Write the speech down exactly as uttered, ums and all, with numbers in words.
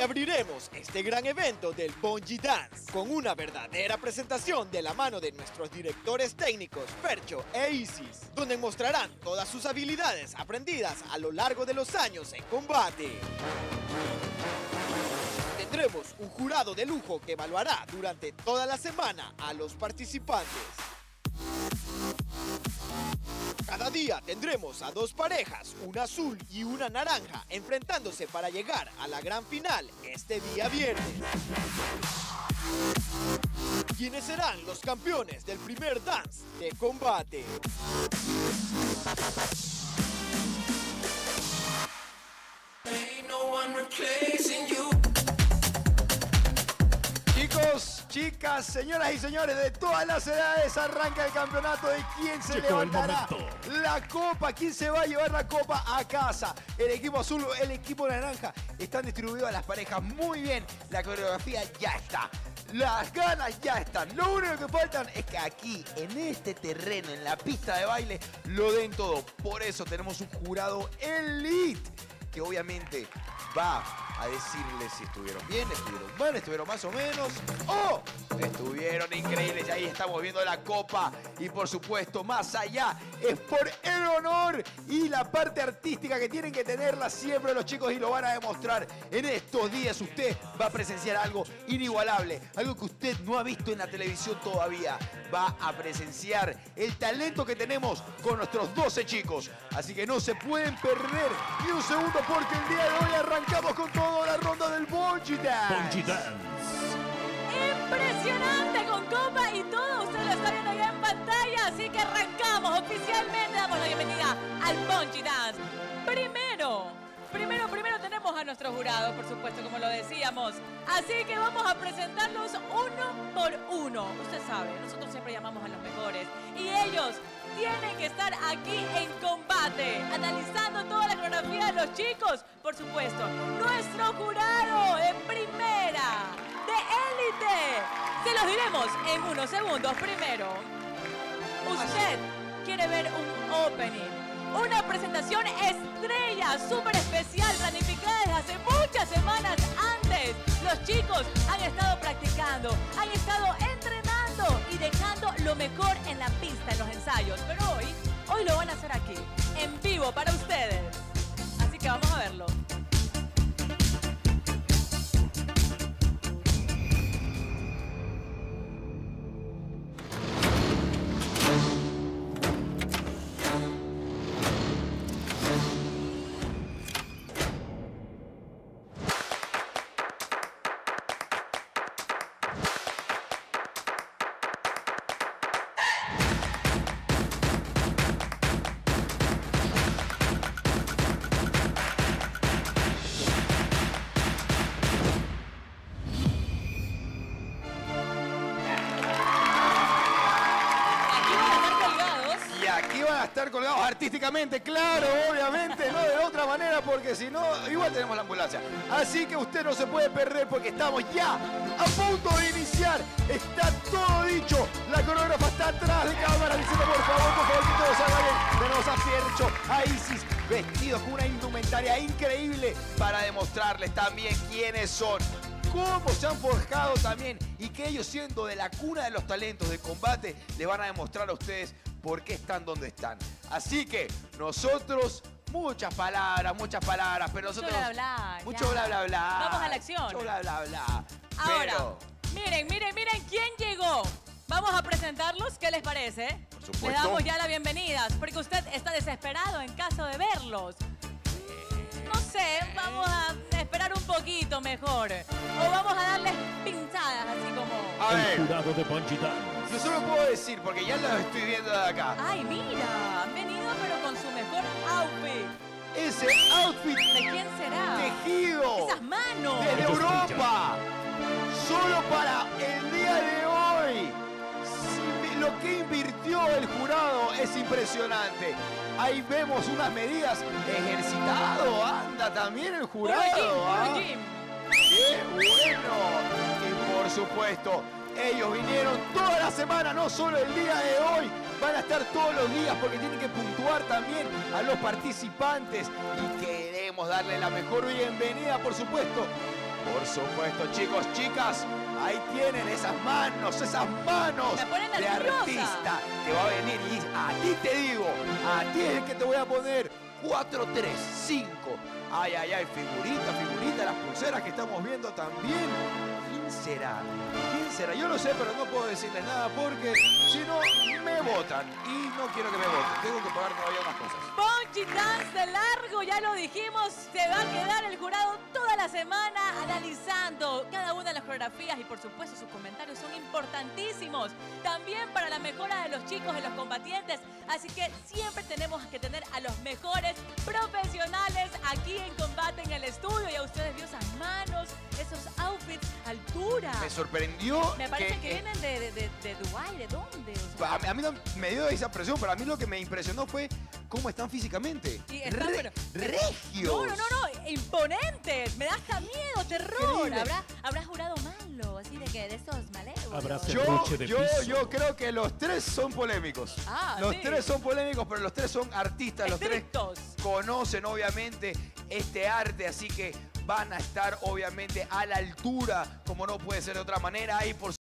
abriremos este gran evento del Bungee Dance con una verdadera presentación de la mano de nuestros directores técnicos Fercho e Isis, donde mostrarán todas sus habilidades aprendidas a lo largo de los años en combate. Tendremos un jurado de lujo que evaluará durante toda la semana a los participantes. Cada día tendremos a dos parejas, una azul y una naranja, enfrentándose para llegar a la gran final este día viernes. ¿Quiénes serán los campeones del primer dance de combate? Chicos, chicas, señoras y señores de todas las edades, arranca el campeonato de quién se Llegó el levantará momento. la copa, quién se va a llevar la copa a casa. El equipo azul, el equipo naranja están distribuidos a las parejas muy bien. La coreografía ya está. Las ganas ya están. Lo único que faltan es que aquí, en este terreno, en la pista de baile, lo den todo. Por eso tenemos un jurado elite que obviamente va a decirles si estuvieron bien, estuvieron mal, estuvieron más o menos, o estuvieron increíbles. Y ahí estamos viendo la copa. Y por supuesto, más allá, es por el honor y la parte artística que tienen que tenerla siempre los chicos, y lo van a demostrar en estos días. Usted va a presenciar algo inigualable, algo que usted no ha visto en la televisión todavía. Va a presenciar el talento que tenemos con nuestros doce chicos. Así que no se pueden perder ni un segundo, porque el día de hoy arrancamos con toda la ronda del Bungee Dance. Bungee Dance. Impresionante con copa y todo, usted lo está viendo ya en pantalla, así que arrancamos oficialmente, damos la bienvenida al Bungee Dance. Primero, primero, primero tenemos a nuestro jurado, por supuesto, como lo decíamos, así que vamos a presentarlos uno por uno. Usted sabe, nosotros siempre llamamos a los mejores y ellos tienen que estar aquí en combate, analizando toda la coreografía de los chicos. Por supuesto, nuestro jurado en primera, de élite. Se los diremos en unos segundos. Primero, usted quiere ver un opening, una presentación estrella, súper especial, planificada desde hace muchas semanas antes. Los chicos han estado practicando, han estado entrenando y dejando lo mejor en la pista, en los ensayos. Pero hoy, hoy lo van a hacer aquí, en vivo para ustedes. Así que vamos a verlo. Estar colgados artísticamente, claro, obviamente, no de otra manera, porque si no, igual tenemos la ambulancia. Así que usted no se puede perder, porque estamos ya a punto de iniciar. Está todo dicho. La coreógrafa está atrás de cámara diciendo, por favor, por favor, que todo salga bien. Tenemos a Fercho, a Isis, vestidos con una indumentaria increíble para demostrarles también quiénes son, cómo se han forjado también, y que ellos, siendo de la cuna de los talentos de combate, les van a demostrar a ustedes por qué están donde están. Así que nosotros, muchas palabras, muchas palabras, pero nosotros... Mucho bla, bla, Mucho ya. bla, bla, bla. Vamos a la acción. Mucho bla, bla, bla. Ahora, Pero, miren, miren, miren quién llegó. Vamos a presentarlos, ¿qué les parece? por supuesto. Les damos ya las bienvenidas, porque usted está desesperado en caso de verlos. No sé, vamos a esperar un poquito mejor. O vamos a darles pinzadas, así como... A El ver, jurado de Bungee Dance. yo solo puedo decir, porque ya los estoy viendo de acá. Ay, mira, han venido pero con su mejor outfit. Ese outfit ¿De quién será? tejido Esas manos. desde Ellos Europa, solo para el día de hoy. Sí, lo que invirtió el jurado es impresionante. Ahí vemos unas medidas. Ejercitado anda también el Puro jurado. gym, puro ¿ah? gym. ¡Qué bueno! Y por supuesto, ellos vinieron toda la semana, no solo el día de hoy. Van a estar todos los días porque tienen que puntuar también a los participantes. Y queremos darle la mejor bienvenida, por supuesto, Por supuesto, chicos, chicas, ahí tienen esas manos, esas manos Me ponen de nerviosa. artista que va a venir y a ti te digo, a ti es el que te voy a poner cuatro, tres, cinco. Ay, ay, ay, figurita, figurita, las pulseras que estamos viendo también. ¿Quién será? ¿Quién será? Yo lo sé, pero no puedo decirles nada porque si no me votan y no quiero que me voten. Tengo que pagar todavía unas cosas. Bungee Dance de largo, ya lo dijimos, se va a quedar el jurado toda la semana analizando cada una de las coreografías y por supuesto sus comentarios son importantísimos también para la mejora de los chicos, de los combatientes, así que siempre tenemos que tener a los mejores profesionales aquí en combate en el estudio y a ustedes vio esas manos, esos outfits, altura. Me sorprendió Me parece que, que, eh, vienen de, de, de, de Dubái, ¿de dónde? O sea, A mí, a mí no me dio esa presión, pero a mí lo que me impresionó fue cómo están físicamente. Sí, están, Re- pero- regios. No, no, no, no, imponentes. Me da hasta miedo, terror. Increíble. ¿Habrá, habrá jurado malo, así de que de esos malévolos. Habrá Yo, Serruche de yo, piso. yo creo que los tres son polémicos. Ah, los sí. tres son polémicos, pero los tres son artistas. Los tres Estrictos. conocen obviamente este arte, así que van a estar obviamente a la altura, como no puede ser de otra manera. Y por